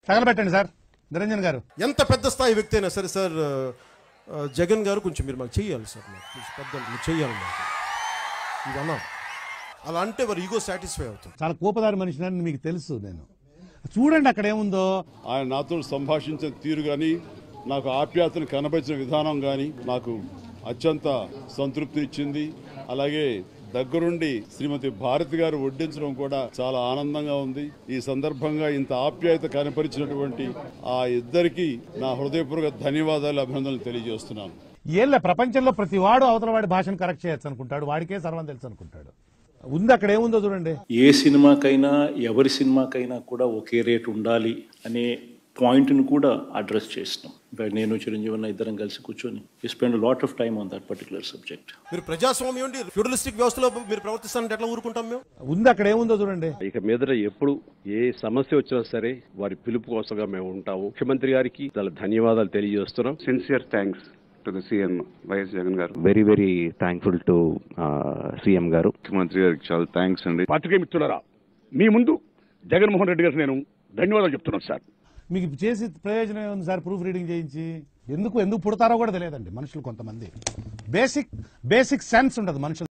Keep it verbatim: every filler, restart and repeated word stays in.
తగలబెట్టండి sir Niranjan గారు. ఎంత పెద్ద స్థాయి వ్యక్తి అయినా సరే సార్, జగన్ గారు కొంచెం మీరు మాకు చెయ్యాలి సార్, మాకు పెద్ద మీరు చెయ్యాలి మాకు ఇవన్నా. అలా అంటే వారు ఈగో సాటిస్ఫై అవుతుంది. చాలా కోపదారి మనిషి అని మీకు తెలుసు. నేను చూడండి అక్కడ ఏముందో. ఆయన నాతో సంభాషించిన తీరు కానీ, నాకు ఆప్యాయతను కనబరిచిన విధానం కానీ నాకు అత్యంత సంతృప్తినిచ్చింది. అలాగే దగ్గరుండి శ్రీమతి భారతి గారు వడ్డించడం కూడా చాలా ఆనందంగా ఉంది. ఈ సందర్భంగా ఇంత ఆప్యాయత కనపరిచినటువంటి ఆ ఇద్దరికి నా హృదయపూర్వక ధన్యవాదాలు, అభినందనలు తెలియజేస్తున్నాను. ఏళ్ళ ప్రపంచంలో ప్రతి వాడు అవతల వాడి భాషను కరెక్ట్ చేయొచ్చు అనుకుంటాడు, వాడికే సర్వం తెలుసు అనుకుంటాడు. ఉంది అక్కడ ఏముందో చూడండి. ఏ సినిమాకైనా ఎవరి సినిమాకైనా కూడా ఒకే రేట్ ఉండాలి అనే పాయింట్ను కూడా అడ్రస్ చేసినాం. నేను చిరంజీవి ఇద్దరం కలిసి కూర్చొని we spend lot of time on that particular subject. మీరు ప్రజాస్వామ్యం ఉండి ఫ్యూడలిస్టిక్ వ్యవస్థలో మీరు ప్రవర్తిస్తానంటే ఎట్లా ఊరుకుంటాం మేము? ఉంది అక్కడ ఏముందో చూడండి. ఇక మీదట ఎప్పుడు ఏ సమస్య వచ్చినా సరే వారి పిలుపు కోసంగా మేము ఉంటాము. ముఖ్యమంత్రి గారికి చాలా ధన్యవాదాలు తెలియజేస్తున్నాం. Sincere thanks to the CM YS Jagan గారు. Very very thankful to CM గారు. ముఖ్యమంత్రి గారికి చాలా థ్యాంక్స్ అండి. పాత్రికేయ మిత్రులారా, మీ ముందు జగన్మోహన్ రెడ్డి గారికి నేను ధన్యవాదాలు చెప్తున్నాను సార్. మీకు చేసి ప్రయోజనం ఏముంది సార్? ప్రూఫ్ రీడింగ్ చేయించి ఎందుకు ఎందుకు పుడతారో కూడా తెలియదండి మనుషులు. కొంతమంది బేసిక్ బేసిక్ సెన్స్ ఉండదు మనుషులు.